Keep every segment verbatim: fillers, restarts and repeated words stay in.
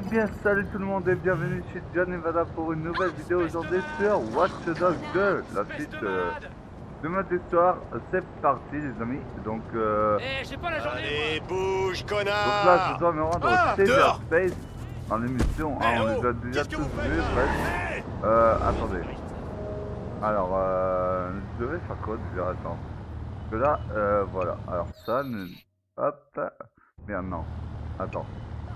bien, salut tout le monde et bienvenue chez John Nevada pour une nouvelle vidéo aujourd'hui sur Watch Dogs deux, la suite euh, de notre histoire. C'est parti les amis, donc euh, Eh, j'ai pas la journée. Allez, bouge, connard. donc là je dois me rendre Ah, au Savior dehors. Space dans l'émission, ah, Eh, on oh, les a déjà qu'est-ce que tous vous faites vus là presque. Eh Euh, attendez, alors euh, je devais faire quoi déjà, attends, parce que là, euh, voilà, alors ça, nous... hop, merde non, attends.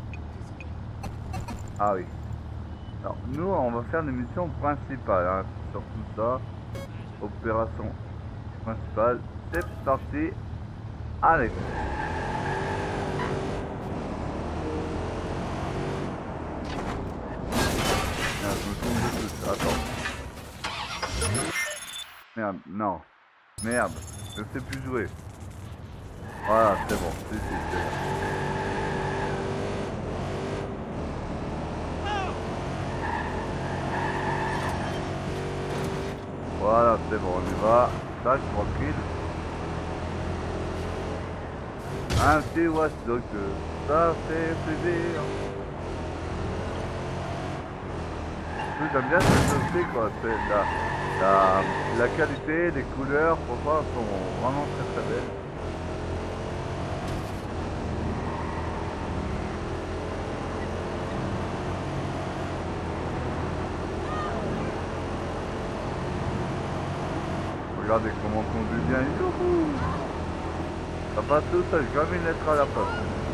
Ah oui. Alors, nous, on va faire l'émission principale, hein, sur tout ça. Opération principale. C'est parti. Allez. Merde, je me trompe de tout. Attends. Merde, non. Merde, je ne sais plus jouer. Voilà, c'est bon. Si, si, c'est bon. Voilà, c'est bon, on y va. Tac, tranquille. Un petit Watch Dogs, ça fait plaisir. Oui, j'aime bien cette aussi, quoi. C'est la, la, la qualité, les couleurs, pourquoi sont vraiment très très belles. Regardez comment on conduit bien, youhou! Ça passe tout seul, comme une lettre à la poste.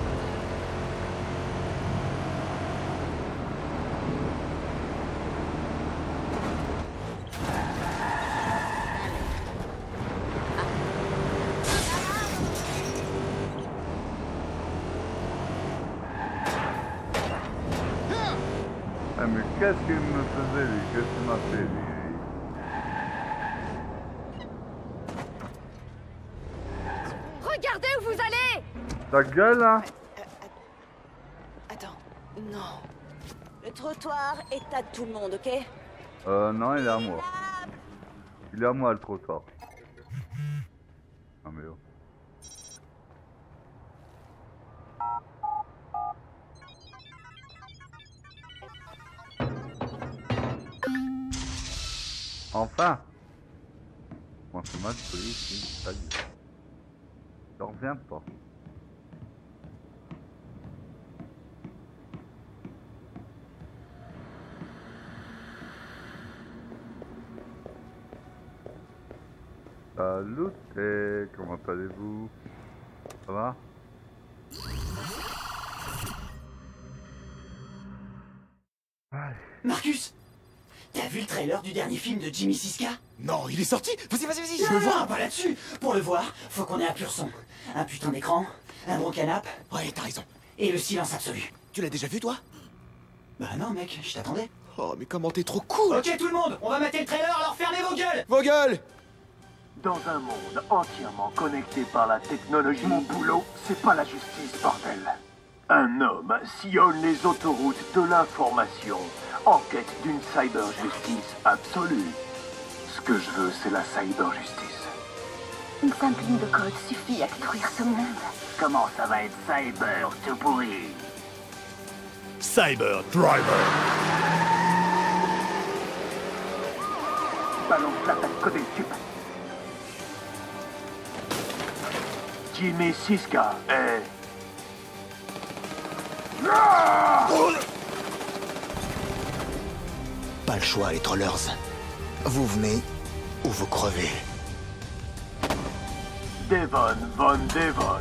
Ah mais qu'est-ce qu'il me faisait lui? Qu'est-ce qu'il m'a fait lui? Regardez où vous allez! Ta gueule, hein? Attends, non. Le trottoir est à tout le monde, ok? Euh, non, il est à moi. Il est à moi le trottoir. Ah mais oh. Enfin! Bon, c'est mal poli ici, ça y est. Je reviens pas. Salut, et comment allez-vous? Ça va? Allez. Marcus, t'as vu le trailer du dernier film de Jimmy Siska? Non, il est sorti. Vas-y, vas-y, vas-y. Je veux voir un pas là-dessus. Pour le voir, faut qu'on ait un pur son. Un putain d'écran, un bon canapé, Ouais, t'as raison. et le silence absolu. Tu l'as déjà vu, toi? Bah non, mec, je t'attendais. Oh, mais comment t'es trop cool. Ok, tout le monde, on va mater le trailer, alors fermez vos gueules. Vos gueules. Dans un monde entièrement connecté par la technologie, mon boulot, c'est pas la justice, bordel. Un homme sillonne les autoroutes de l'information en quête d'une cyber-justice absolue. Ce que je veux, c'est la cyber-justice. Une simple ligne de code suffit à détruire ce monde. Comment ça va être cyber, tout pourri? Cyber Driver. Balance la tête côté sup. Jimmy Siska est... Pas le choix, les trollers. Vous venez ou vous crevez. Devon Von Devon.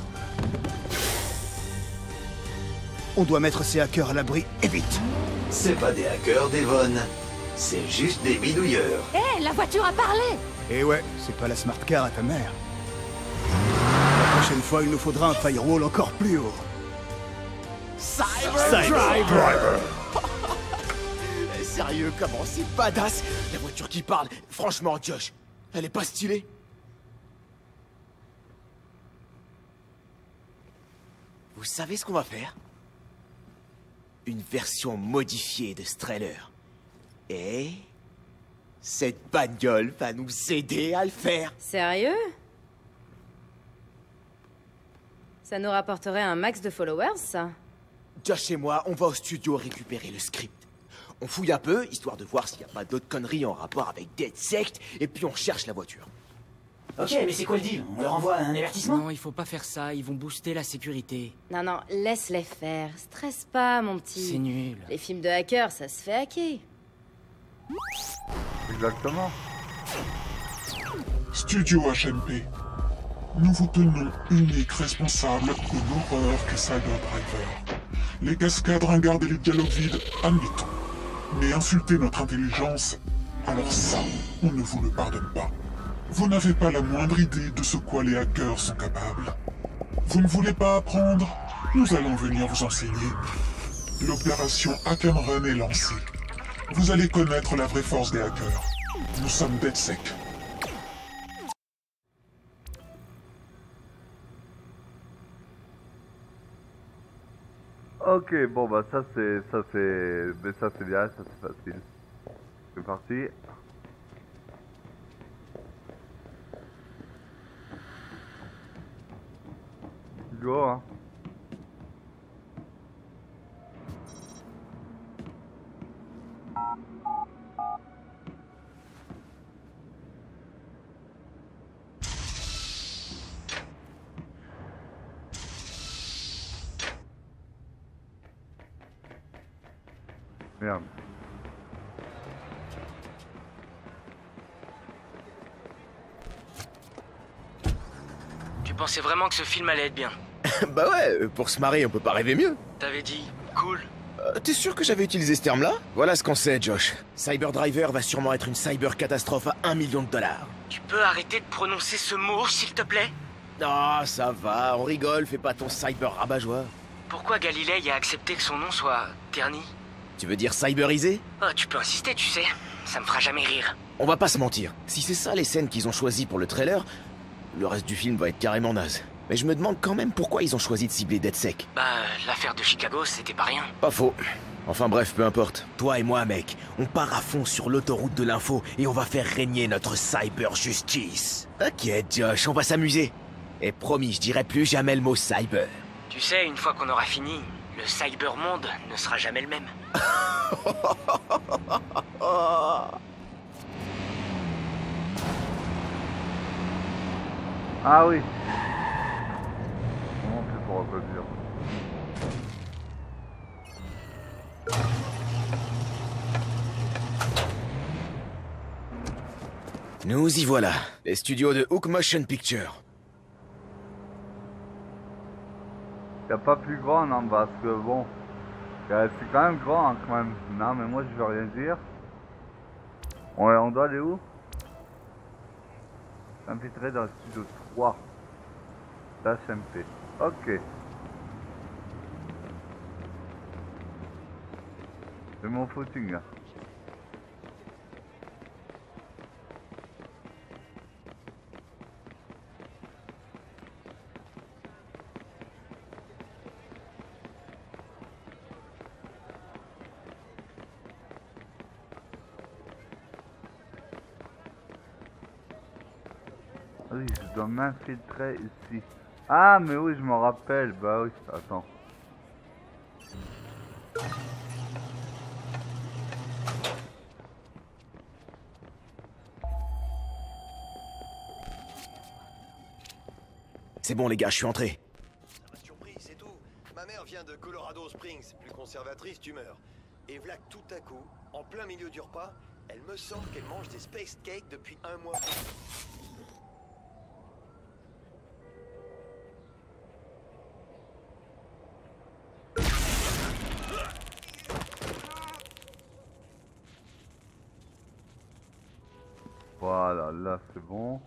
On doit mettre ces hackers à l'abri, et vite. C'est pas des hackers, Devon. C'est juste des bidouilleurs. Hé, la voiture a parlé! Et ouais, c'est pas la smart car à ta mère. La prochaine fois, il nous faudra un firewall encore plus haut. Cyber, Driver. Sérieux, comment c'est badass. La voiture qui parle. Franchement, Josh, elle est pas stylée? Vous savez ce qu'on va faire? Une version modifiée de ce trailer. Et... cette bagnole va nous aider à le faire. Sérieux? Ça nous rapporterait un max de followers, ça? Josh et moi, on va au studio récupérer le script. On fouille un peu, histoire de voir s'il n'y a pas d'autres conneries en rapport avec DedSec, et puis on cherche la voiture. Ok, mais c'est quoi le deal? On leur envoie un avertissement? Non, il faut pas faire ça, ils vont booster la sécurité. Non, non, laisse-les faire. Stresse pas, mon petit. C'est nul. Les films de hackers, ça se fait hacker. Exactement. Studio H M P. Nous vous tenons unique responsable de l'horreur qu'est Cyber Driver. Les cascades ringardes et les dialogues vides, admettons. Mais insulter notre intelligence, alors ça, on ne vous le pardonne pas. Vous n'avez pas la moindre idée de ce quoi les hackers sont capables. Vous ne voulez pas apprendre? Nous allons venir vous enseigner. L'opération Hack and Run est lancée. Vous allez connaître la vraie force des hackers. Nous sommes DedSec. Ok, bon bah ça c'est... ça c'est... mais ça c'est bien, ça c'est facile. C'est parti. Go hein. Merde. Tu pensais vraiment que ce film allait être bien? Bah ouais, pour se marrer, on peut pas rêver mieux. T'avais dit, cool. Euh, T'es sûr que j'avais utilisé ce terme-là? Voilà ce qu'on sait, Josh. Cyber Driver va sûrement être une cyber catastrophe à un million de dollars. Tu peux arrêter de prononcer ce mot, s'il te plaît? Ah, ça va, on rigole, fais pas ton cyber rabat-joie. Pourquoi Galilei a accepté que son nom soit terni? Tu veux dire cyberisé? Oh, tu peux insister, tu sais. Ça me fera jamais rire. On va pas se mentir. Si c'est ça les scènes qu'ils ont choisies pour le trailer, le reste du film va être carrément naze. Mais je me demande quand même pourquoi ils ont choisi de cibler DedSec. Bah, l'affaire de Chicago, c'était pas rien. Pas faux. Enfin bref, peu importe. Toi et moi, mec, on part à fond sur l'autoroute de l'info et on va faire régner notre cyber justice. Ok, Josh, on va s'amuser. Et promis, je dirai plus jamais le mot cyber. Tu sais, une fois qu'on aura fini, le cyber monde ne sera jamais le même. Ah oui. Comment on fait pour reproduire? Nous y voilà, les studios de Hook Motion Picture. Y'a pas plus grand, non, parce que bon, euh, c'est quand même grand, hein, quand même. Non, mais moi je veux rien dire. Ouais, on doit aller où? Infiltré dans le studio trois d'H M P. Ok. C'est mon footing là. Oui, je dois m'infiltrer ici. Ah, mais oui, je me rappelle. Bah oui, attends. C'est bon les gars, je suis entré. Ça m'a surpris, c'est tout. Ma mère vient de Colorado Springs, plus conservatrice, tu meurs. Et voilà que tout à coup, en plein milieu du repas, elle me semble qu'elle mange des space cakes depuis un mois. Voilà, là c'est bon.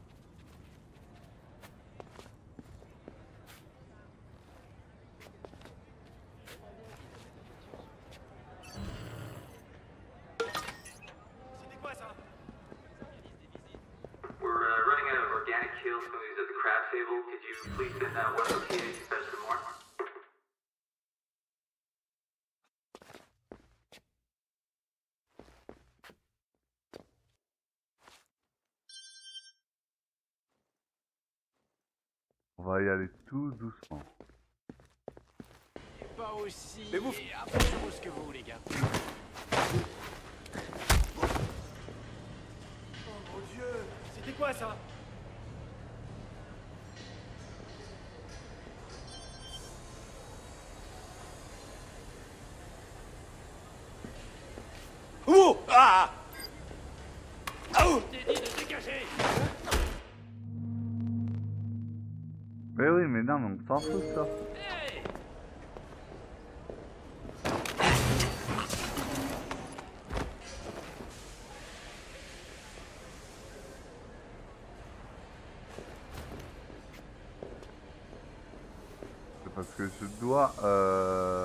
We're uh, running out of organic kale smoothies at the crab table. Could you please send out one located to fetch some more? On va y aller tout doucement. pas aussi... Mais vous... Faites ce que vous voulez, gars. Oh mon Dieu! C'était quoi, ça? Oh! Ah! Oh! Je t'ai dit de dégager! Mais oui, mais non, mais on s'en fout ça. Hey! C'est parce que je dois... Euh...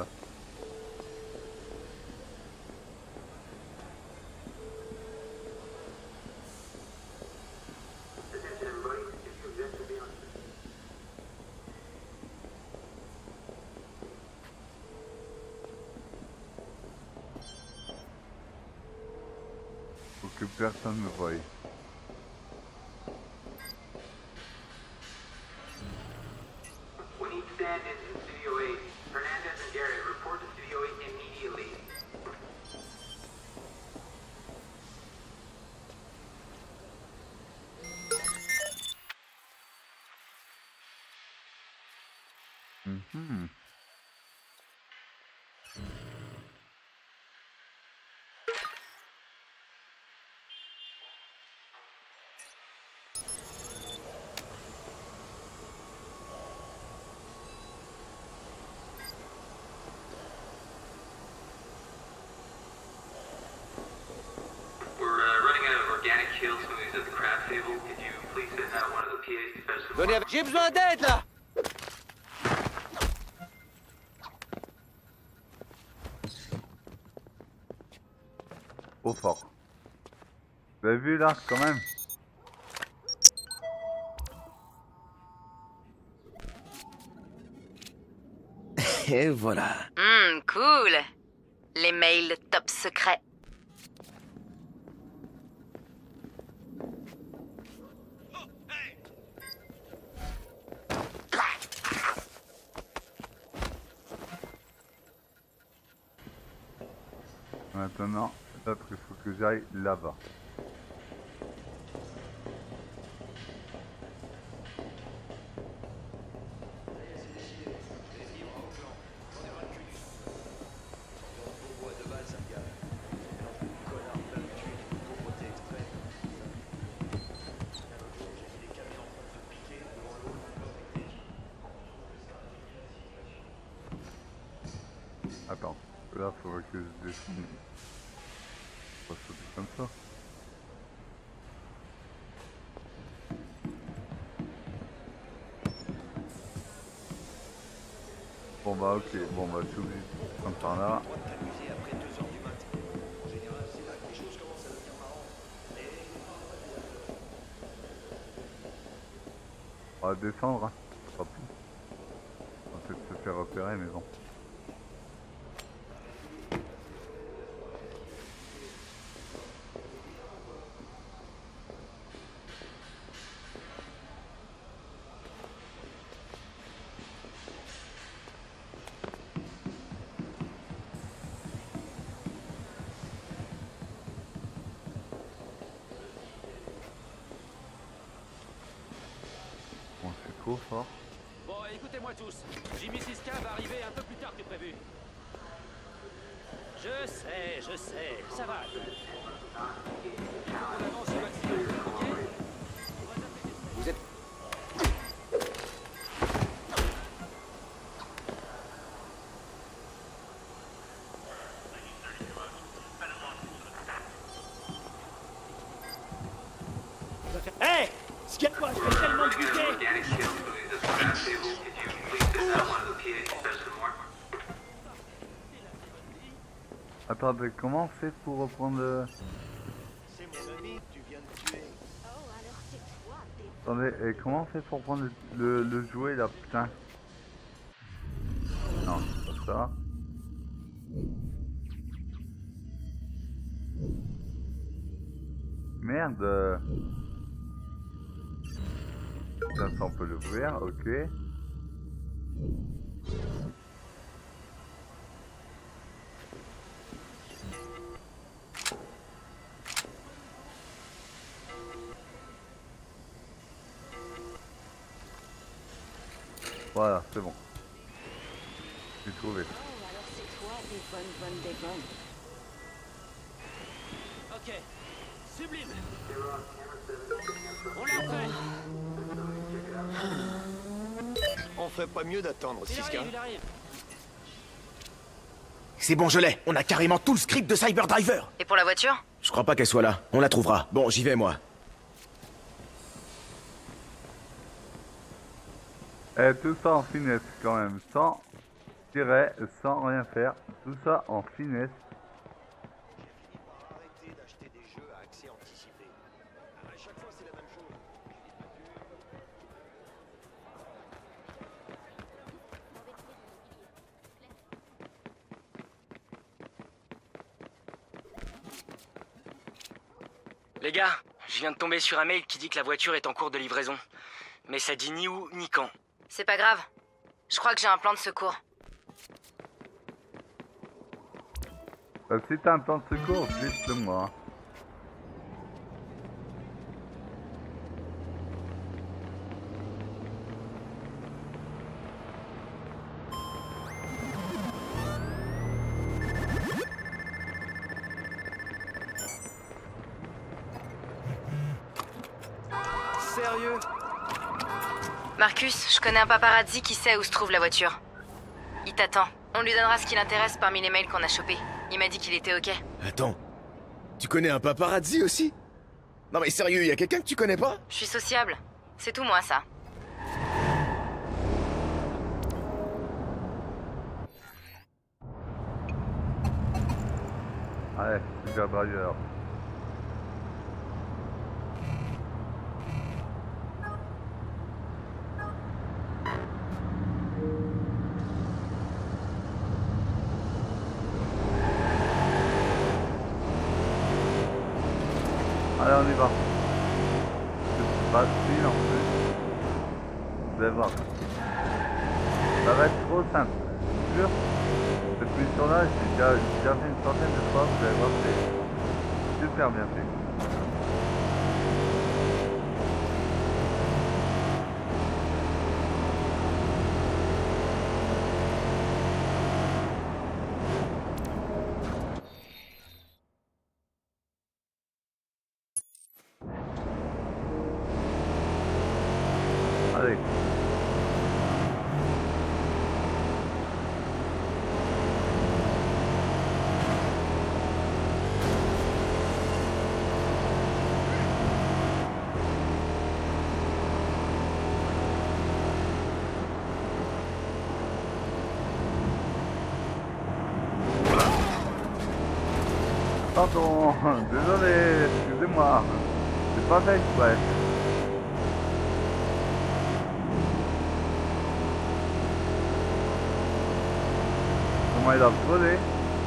Faut que personne me voie. We need stand-ins in Studio eight. Hernandez and Garrett, report to Studio eight immediately. Mhm. We're uh, running out of organic kill smoothies at the crab table. Could you please send out one of the P As to fetch some Venez more? avec... J'ai besoin d'aide, là! Au fort. Vous avez vu là, quand même? Et voilà. Hum, cool. Les mails top secret. Maintenant, peut-être qu'il faut que j'aille là-bas. Attends, là, il faudrait que je dessine. On va sauter comme ça. Bon bah ok, bon bah je suis obligé de prendre par là. On va descendre, hein. Ce sera plus. On va peut-être se faire repérer mais bon. Bon, c'est trop fort. Bon, écoutez-moi tous. Jimmy Siska va arriver un peu plus tard que prévu. Je sais, je sais, ça va. On avance au maximum, ok? Vous êtes... Hé! Ce qu'il y a quoi? Je fais tellement de Running out of buter! organic kill smoothies at the crab table. Could you please send out one of the P As to fetch some more? Attendez, comment on fait pour reprendre le... C'est mon ami que tu viens de tuer. Oh, alors c'est toi, t'es... Attendez, et comment on fait pour prendre le, le, le jouet là, putain? Non, c'est pas ça. Merde. Putain, ça on peut l'ouvrir, ok. Voilà, c'est bon. J'ai trouvé. Oh, alors c'est toi, Devon Von Devon. Ok. Sublime. On l'a fait. On ferait pas mieux d'attendre, Il Siska. arrive, il arrive. C'est bon, je l'ai. On a carrément tout le script de Cyberdriver. Et pour la voiture? Je crois pas qu'elle soit là. On la trouvera. Bon, j'y vais, moi. Et tout ça en finesse quand même, sans tirer, sans rien faire. Tout ça en finesse. J'ai fini par arrêter d'acheter des jeux à accès anticipé. À chaque fois, c'est la même chose. Les gars, je viens de tomber sur un mail qui dit que la voiture est en cours de livraison. Mais ça dit ni où, ni quand. C'est pas grave. Je crois que j'ai un plan de secours. Euh, si t'as un plan de secours, dites-le moi. Sérieux? Marcus, je connais un paparazzi qui sait où se trouve la voiture. Il t'attend. On lui donnera ce qui l'intéresse parmi les mails qu'on a chopés. Il m'a dit qu'il était ok. Attends. Tu connais un paparazzi aussi? Non mais sérieux, y a quelqu'un que tu connais pas? Je suis sociable. C'est tout moi, ça. Allez, super driver. Allez, on y va. C'est facile en plus. Vous allez voir. Ça va être trop simple. Sûr. Cette mission-là, j'ai déjà, j'ai déjà fait une centaine de fois. Vous allez voir, c'est super bien fait. Allez. Pardon, désolé, excusez-moi. C'est pas fait exprès. Comment il a volé?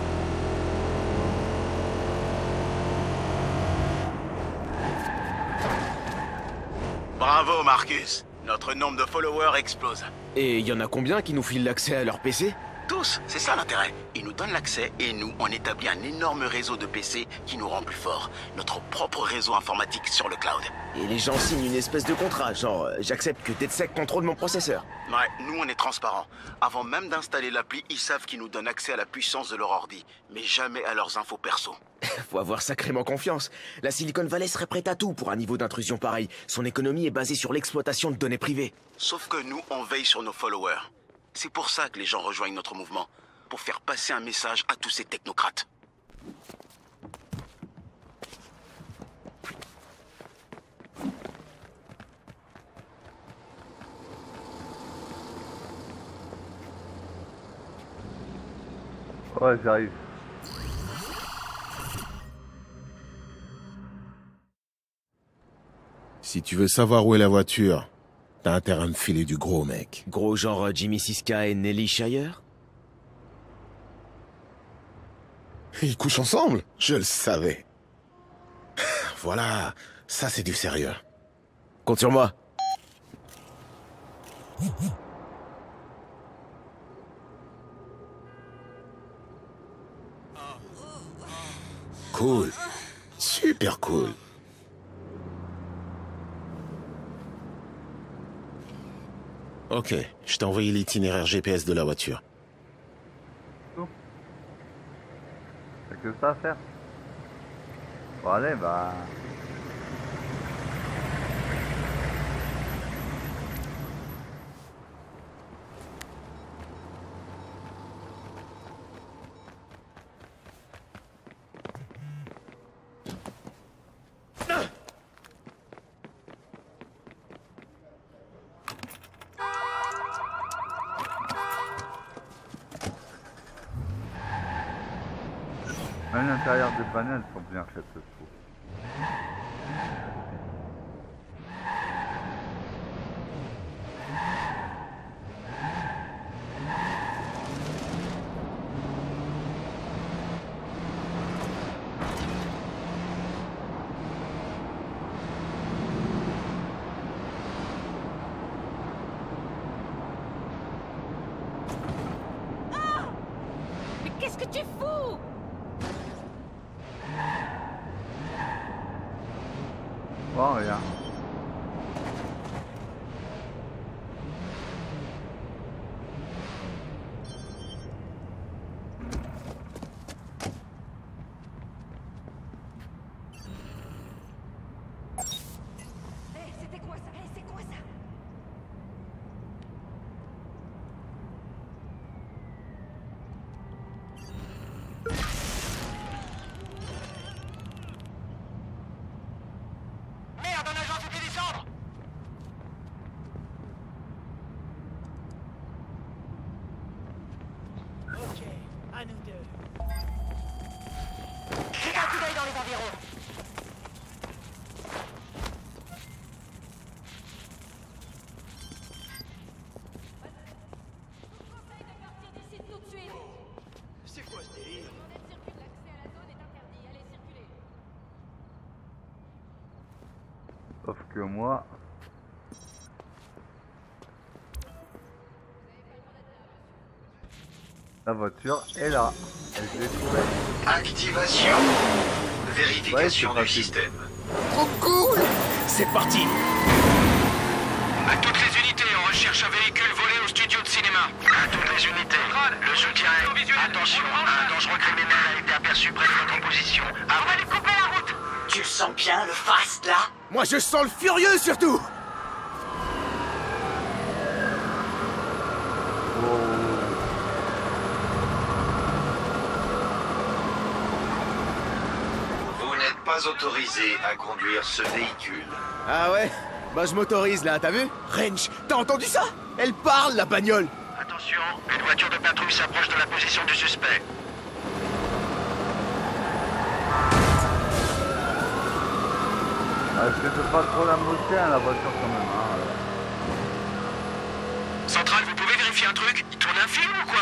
Bravo Marcus, notre nombre de followers explose. Et y en a combien qui nous filent l'accès à leur P C? Tous, c'est ça l'intérêt. Ils nous donnent l'accès et nous, on établit un énorme réseau de P C qui nous rend plus forts. Notre propre réseau informatique sur le cloud. Et les gens signent une espèce de contrat, genre euh, j'accepte que DedSec contrôle mon processeur. Ouais, nous on est transparents. Avant même d'installer l'appli, ils savent qu'ils nous donnent accès à la puissance de leur ordi, mais jamais à leurs infos perso. Faut avoir sacrément confiance. La Silicon Valley serait prête à tout pour un niveau d'intrusion pareil. Son économie est basée sur l'exploitation de données privées. Sauf que nous, on veille sur nos followers. C'est pour ça que les gens rejoignent notre mouvement, pour faire passer un message à tous ces technocrates. Ouais, j'arrive. Si tu veux savoir où est la voiture, t'as intérêt à me filer du gros, mec. Gros genre euh, Jimmy Siska et Nelly Shire? Ils couchent ensemble? Je le savais. Voilà, ça c'est du sérieux. Compte sur moi. Cool. Super cool. Ok, je t'ai envoyé l'itinéraire G P S de la voiture. T'as que ça à faire. Bon allez, bah... Même l'intérieur des panels sont bien faites, je trouve. Mais qu'est-ce que tu fous? Bon, regarde. Hé, c'était quoi ça? Hé, c'est quoi ça? Merde, un agent s'est fait descendre! Ok, à nous deux. Jette un coup d'œil dans les environs. C'est quoi ce délire? Sauf que moi... La voiture est là. Et je l'ai trouvée. Activation. Vérification Ouais, du système. Trop cool! C'est parti! À toutes les unités, on recherche un véhicule volé au studio de cinéma. À toutes les unités. Le soutien est... Attention, un dangereux criminel a été aperçu près de votre position. On va lui couper la route! Tu le sens bien, le fast, là? Moi je sens le furieux surtout! Vous n'êtes pas autorisé à conduire ce véhicule. Ah ouais? Bah je m'autorise là, t'as vu? Range, t'as entendu ça? Elle parle la bagnole! Attention, une voiture de patrouille s'approche de la position du suspect. Ah, est-ce que c'est pas trop la moitié à la voiture quand même, hein, alors. Central, vous pouvez vérifier un truc? Il tourne un film ou quoi?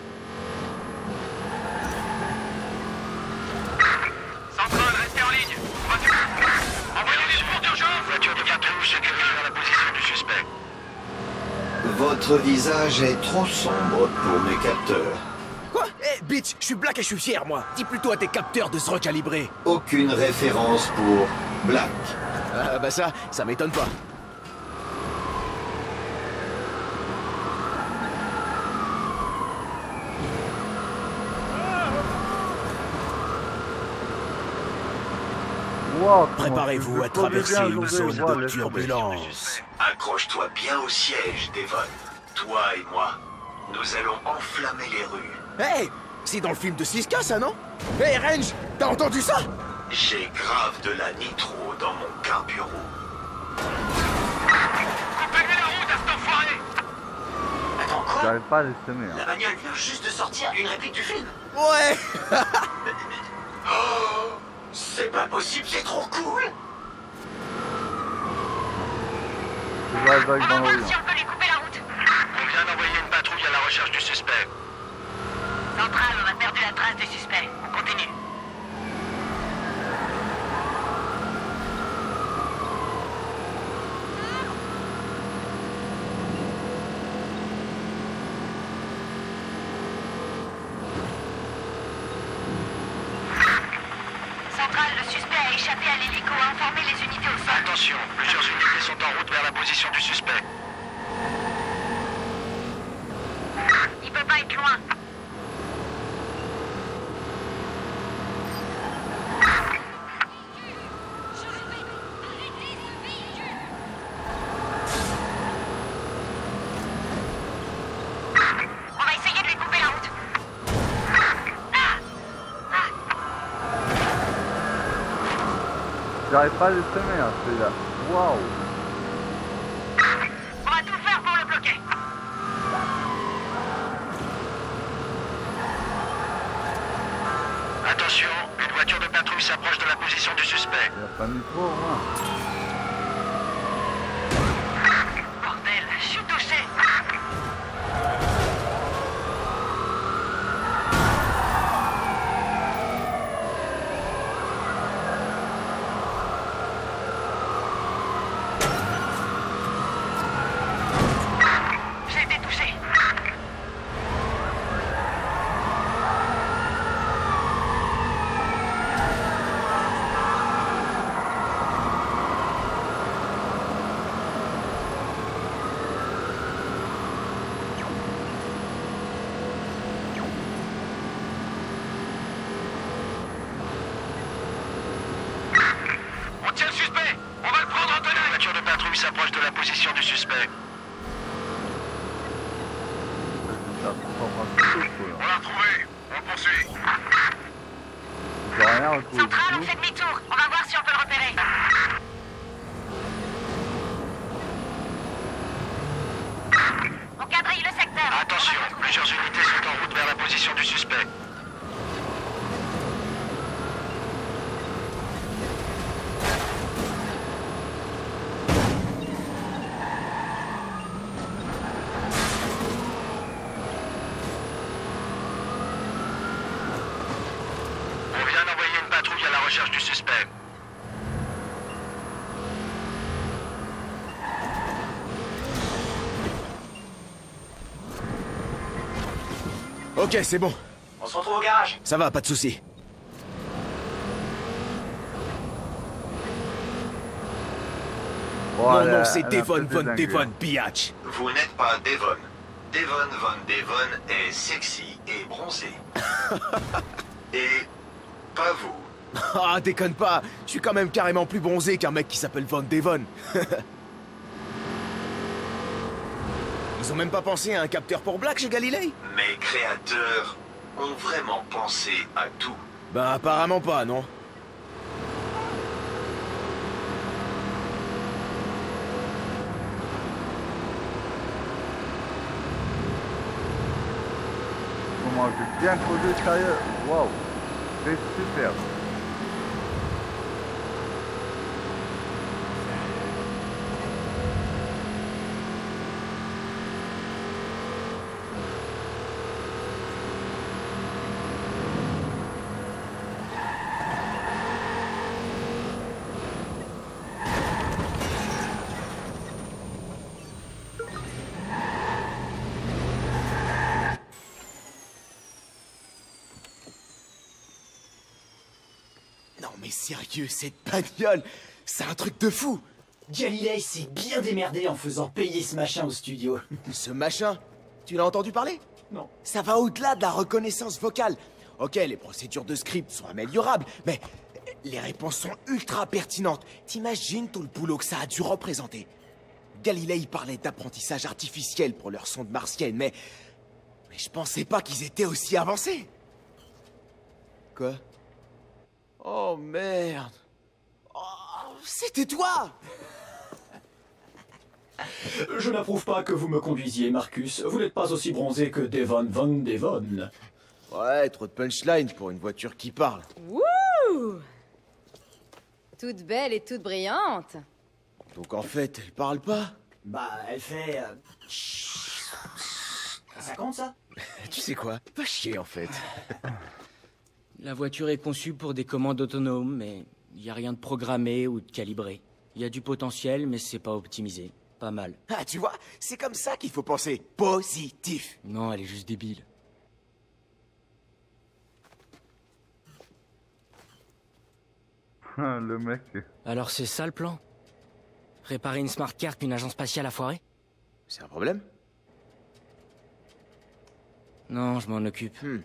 Central, restez en ligne. Voiture. Envoyez des secours d'urgence. Voiture de patrouille se dirige vers la position du suspect. Votre visage est trop sombre pour mes capteurs. Quoi? Eh, bitch, je suis black et je suis fier, moi! Dis plutôt à tes capteurs de se recalibrer! Aucune référence pour Black. Ah bah ça, ça m'étonne pas. Wow, Préparez-vous à traverser une zone de turbulence. Accroche-toi bien au siège, Devon. Toi et moi, nous allons enflammer les rues. Hey! C'est dans le film de Siska, ça, non? Hey, Range! T'as entendu ça? J'ai grave de la nitro dans mon carburant. Coupez-lui la route à cet enfoiré! Attends, quoi? J'arrive pas à les semer. La Hein. bagnole vient juste de sortir une réplique du film. Ouais! Oh, c'est pas possible, c'est trop cool. Je vais avec dans le Si on peut lui couper la route. On vient d'envoyer une patrouille à la recherche du suspect. Central, on a perdu la trace du suspect. On continue. Central, le suspect a échappé à l'hélico. Informez les unités au sol. Attention, plusieurs unités sont en route vers la position du suspect. pas être loin. On va essayer de lui couper la route. J'arrive pas à le semer, hein, celui-là. Waouh. On va tout faire pour le bloquer. Attention, une voiture de patrouille s'approche de la position du suspect. Il a pas mis trop au moins. Bordel, je suis touché. J'ai été touché. On tient le suspect. On va le prendre en tenue. Une voiture de patrouille s'approche de la position du suspect. Ça prend pas tout, quoi. On l'a retrouvé. On le poursuit. J'ai rien retrouvé. Central, on fait demi-tour. On va voir si on peut le repérer. On quadrille le secteur. Attention, plusieurs unités sont en route vers la position du suspect. On vient d'envoyer une patrouille à la recherche du suspect. Ok, c'est bon. On se retrouve au garage. Ça va, pas de soucis. Oh, Mon elle a- nom c'est elle a Devon fait Von des Devon dingueries. Biatch. Vous n'êtes pas Devon. Devon Von Devon est sexy et bronzé. Et pas vous. Ah, déconne pas. Je suis quand même carrément plus bronzé qu'un mec qui s'appelle Von Devon. Ils ont même pas pensé à un capteur pour Black chez Galilei? Mes créateurs ont vraiment pensé à tout. Bah apparemment pas, non? Comment j'ai bien causé, sérieux. Waouh. C'est super. Non mais sérieux, cette bagnole, c'est un truc de fou. Galilei s'est bien démerdé en faisant payer ce machin au studio. Ce machin, tu l'as entendu parler? Non. Ça va au-delà de la reconnaissance vocale. Ok, les procédures de script sont améliorables, mais les réponses sont ultra pertinentes. T'imagines tout le boulot que ça a dû représenter? Galilei parlait d'apprentissage artificiel pour leur sonde martienne, mais... Mais je pensais pas qu'ils étaient aussi avancés. Quoi? Oh merde. Oh, c'était toi! Je n'approuve pas que vous me conduisiez, Marcus. Vous n'êtes pas aussi bronzé que Devon Von Devon. Ouais, trop de punchline pour une voiture qui parle. Wouh! Toute belle et toute brillante. Donc en fait, elle parle pas? Bah, elle fait... euh, Ça compte, ça? Tu sais quoi? Pas chier en fait. La voiture est conçue pour des commandes autonomes, mais il n'y a rien de programmé ou de calibré. Il y a du potentiel, mais c'est pas optimisé. Pas mal. Ah, tu vois, c'est comme ça qu'il faut penser. Positif. Non, elle est juste débile. Le mec. Alors c'est ça le plan? Réparer une smart car qu'une agence spatiale a foiré? C'est un problème? Non, je m'en occupe. Hmm.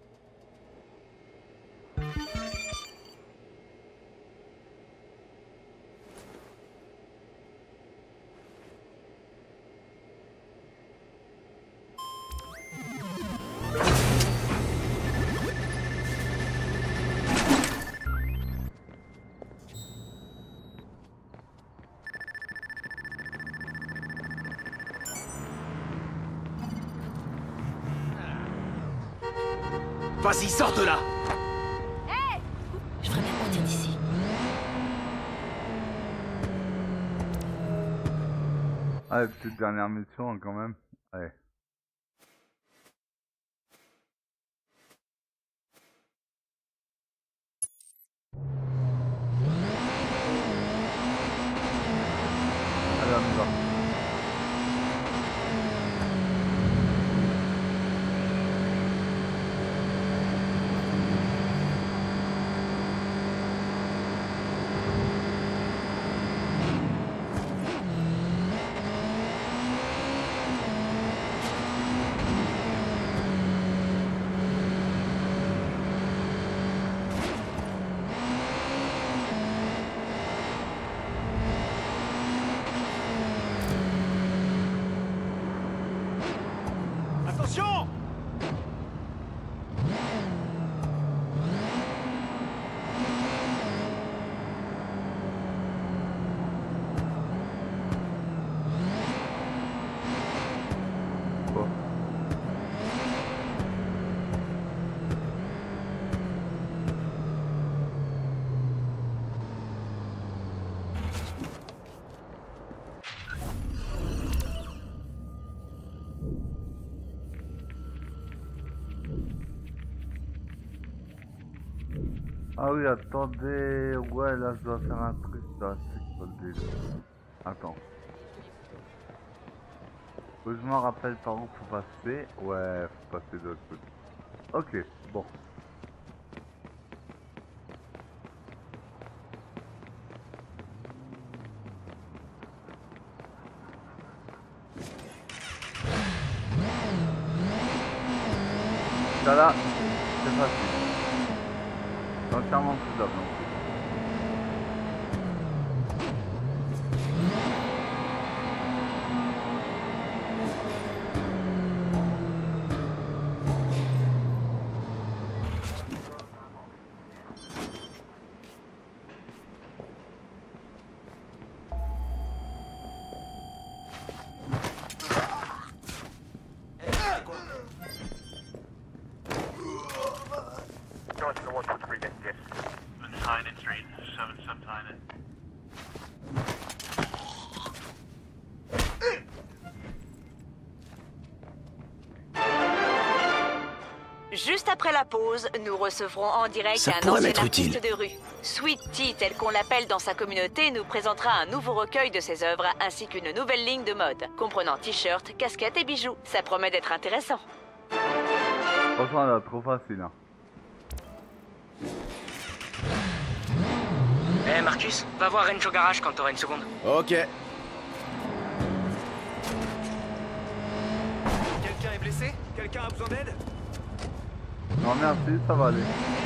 Vas-y, sors de là! Hé! Je ferais bien partir d'ici. Allez, petite dernière mission quand même. Allez. Allez, on y va. Attention! Bon. Ah oui, attendez, ouais, là je dois faire un truc, là, c'est quoi le délire? Attends. Faut que je m'en rappelle par où faut passer. Ouais, faut passer de l'autre côté. Ok, bon. Ça là, c'est facile. C'est entièrement faisable. Juste après la pause, nous recevrons en direct Ça un pourrait ancien m'être artiste utile. de rue. Sweet Tea, tel qu'on l'appelle dans sa communauté, nous présentera un nouveau recueil de ses œuvres ainsi qu'une nouvelle ligne de mode, comprenant t-shirts, casquettes et bijoux. Ça promet d'être intéressant. Franchement, là, trop facile. Hein. Eh hey Marcus, va voir Ranch au garage quand t'auras une seconde. Ok. Quelqu'un est blessé? Quelqu'un a besoin d'aide? Non, merci, ça va aller.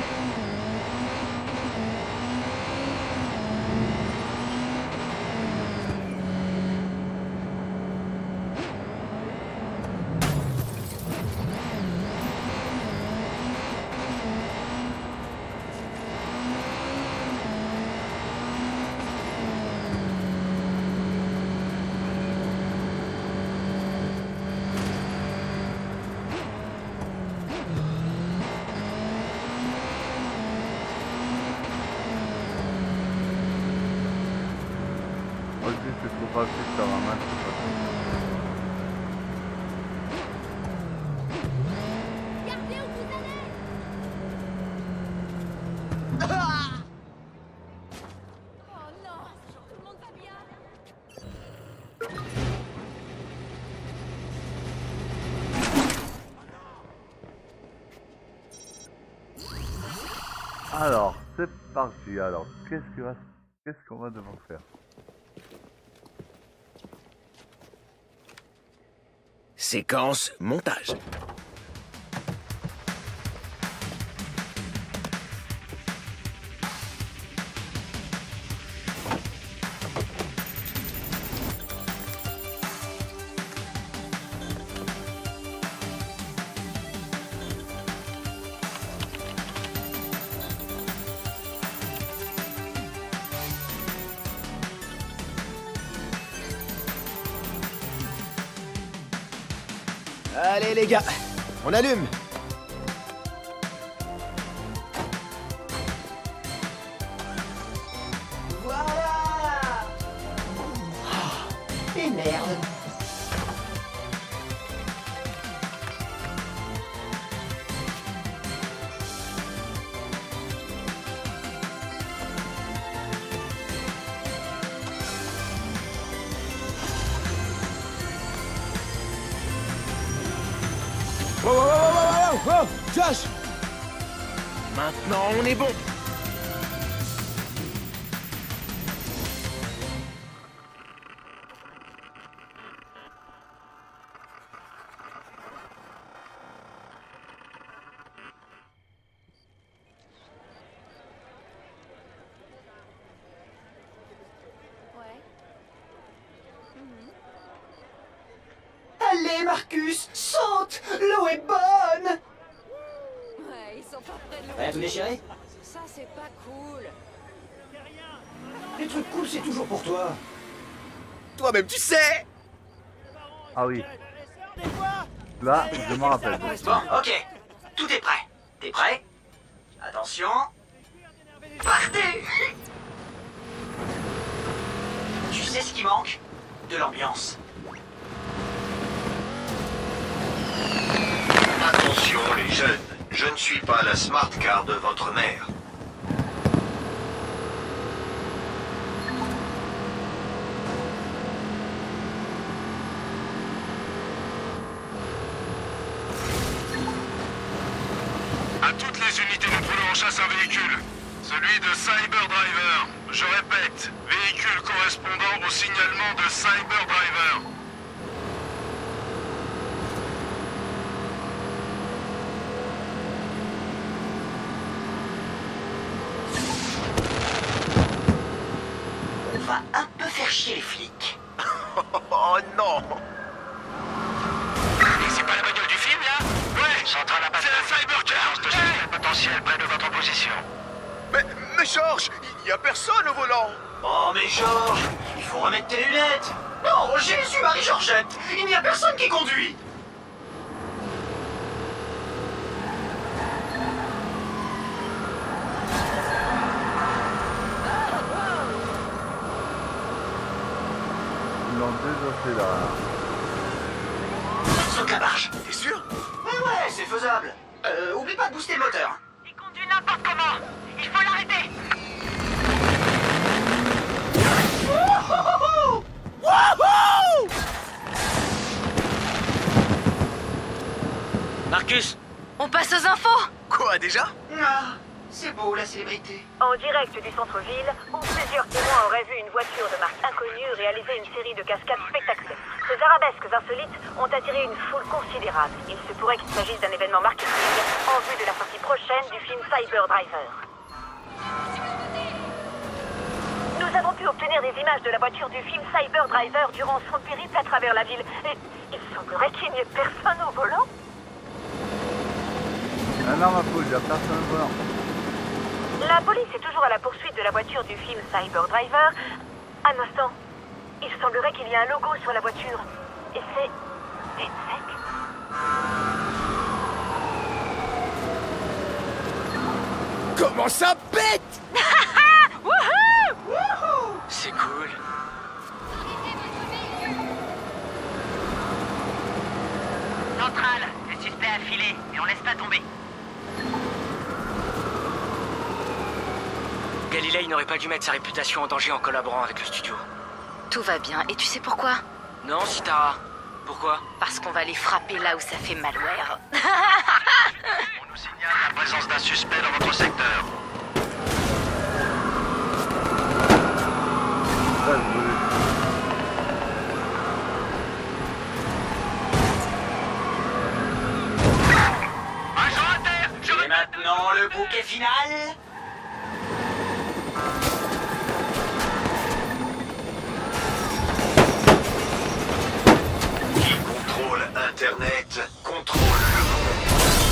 Ok, c'est trop facile, ça va mal, c'est facile. Regardez où vous allez! Oh non! Tout le monde va bien? Alors, c'est parti. Alors, qu'est-ce que va... qu'est-ce qu'on va devoir faire? Séquence montage. Allez les gars, on allume. Voilà. Oh, et merde. Wow, wow, wow, wow, wow, wow, Josh! Maintenant, on est bon. Allez, Marcus, saute! L'eau est bonne! Ouais, ils sont pas près de l'eau. Prêt à tout déchirer? Ça, c'est pas cool. Les trucs cool, c'est toujours pour toi. Toi-même, tu sais! Ah oui. Là, je m'en rappelle. Bon, ok. Tout est prêt. T'es prêt? Attention. Partez! Tu sais ce qui manque? De l'ambiance. Attention les jeunes, je ne suis pas la smart car de votre mère. À toutes les unités, nous prenons en chasse un véhicule. Celui de Cyber Driver. Je répète, véhicule correspondant au signalement de Cyber Driver. On va un peu faire chier les flics. Oh non! Et c'est pas la bagnole du film là? Ouais! Centrale à C'est la Cybercar! de signal potentiel près de votre position. Mais, mais Georges, il y a personne au volant! Oh mais Georges, il faut remettre tes lunettes. Non, Jésus Marie-Georgette, il n'y a personne qui conduit. Ils l'ont déjà fait là. Saute la barge. T'es sûr? Ouais ouais, c'est faisable. Euh, oublie pas de booster le moteur. Il conduit n'importe comment. Il faut l'arrêter. Wouhou! Wouhou! Marcus! On passe aux infos! Quoi déjà? Ah, c'est beau la célébrité. En direct du centre-ville, où plusieurs témoins auraient vu une voiture de marque inconnue réaliser une série de cascades spectaculaires. Ces arabesques insolites ont attiré une foule considérable. Il se pourrait qu'il s'agisse d'un événement marketing en vue de la sortie prochaine du film Cyber Driver. Nous avons pu obtenir des images de la voiture du film Cyber Driver durant son périple à travers la ville. Et il semblerait qu'il n'y ait personne au volant. Ah non, ma poule, il n'y a personne au volant. La police est toujours à la poursuite de la voiture du film Cyber Driver. Un instant. Il semblerait qu'il y ait un logo sur la voiture. Et c'est... DedSec. Comment ça pète? Wouhou! Wouhou! C'est cool. Centrale, le suspect a filé, mais on laisse pas tomber. Galilei n'aurait pas dû mettre sa réputation en danger en collaborant avec le studio. Tout va bien. Et tu sais pourquoi? Non, Sitara. Pourquoi? Parce qu'on va les frapper là où ça fait malware. On nous signale la présence d'un suspect dans votre secteur. Ça, je voulais. Agent à terre! Je Et maintenant le bouquet final. Qui contrôle Internet, contrôle le monde.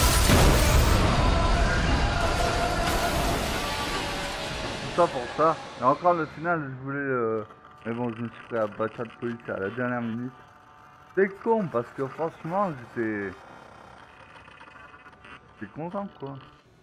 Tout ça pour ça. Et encore le final, je voulais. Euh... Mais bon, je me suis pris à battre de police à la dernière minute. C'est con parce que franchement j'étais... J'étais content quoi.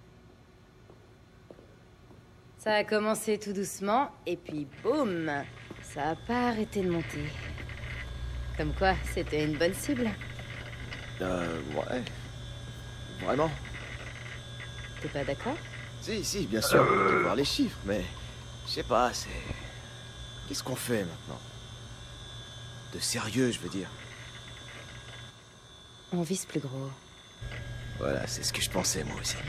Ça a commencé tout doucement, et puis boum, ça a pas arrêté de monter. Comme quoi, c'était une bonne cible. Euh, ouais. Vraiment. T'es pas d'accord? Si, si, bien sûr, on peut voir les chiffres, mais... Je sais pas, c'est... Qu'est-ce qu'on fait maintenant? De sérieux, je veux dire. On vise plus gros. Voilà, c'est ce que je pensais, moi aussi.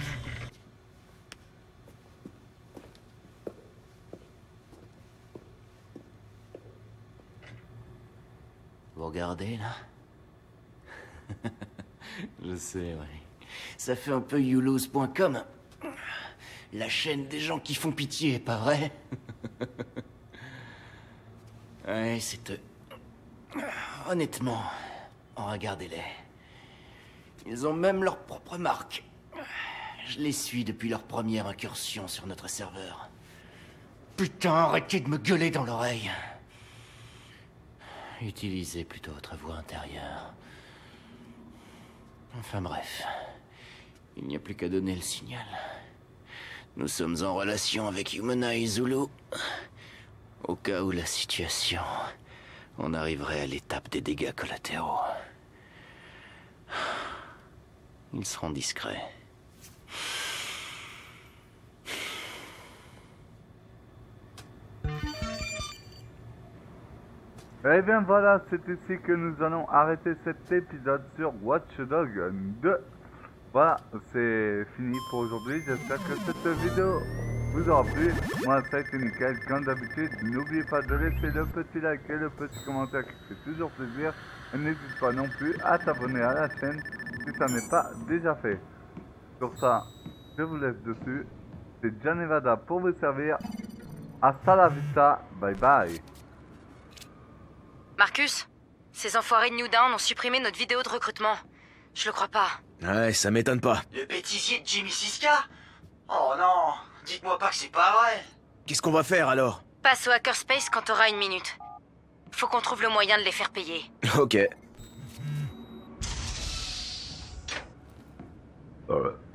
Vous regardez, là? Je sais, ouais. Ça fait un peu you lose point com. La chaîne des gens qui font pitié, pas vrai? Ouais, c'est eux. Honnêtement, regardez-les. Ils ont même leur propre marque. Je les suis depuis leur première incursion sur notre serveur. Putain, arrêtez de me gueuler dans l'oreille. Utilisez plutôt votre voix intérieure. Enfin bref, il n'y a plus qu'à donner le signal. Nous sommes en relation avec Humana et Zulu. Au cas où la situation... On arriverait à l'étape des dégâts collatéraux. Ils seront discrets. Et bien voilà, c'est ici que nous allons arrêter cet épisode sur Watch Dogs deux. Voilà, c'est fini pour aujourd'hui. J'espère que cette vidéo vous aura plu. Moi, ça a été nickel. Comme d'habitude, n'oubliez pas de laisser le petit like et le petit commentaire qui fait toujours plaisir. Et n'hésite pas non plus à t'abonner à la chaîne si ça n'est pas déjà fait. Sur ça, je vous laisse dessus. C'est John Nevada pour vous servir. Hasta la vista. Bye bye. Marcus, ces enfoirés de New Dawn ont supprimé notre vidéo de recrutement. Je le crois pas. Ouais, ça m'étonne pas. Le bêtisier de Jimmy Siska? Oh non, dites-moi pas que c'est pas vrai. Qu'est-ce qu'on va faire alors? Passe au Hackerspace quand t'auras une minute. Faut qu'on trouve le moyen de les faire payer. Ok. Alright.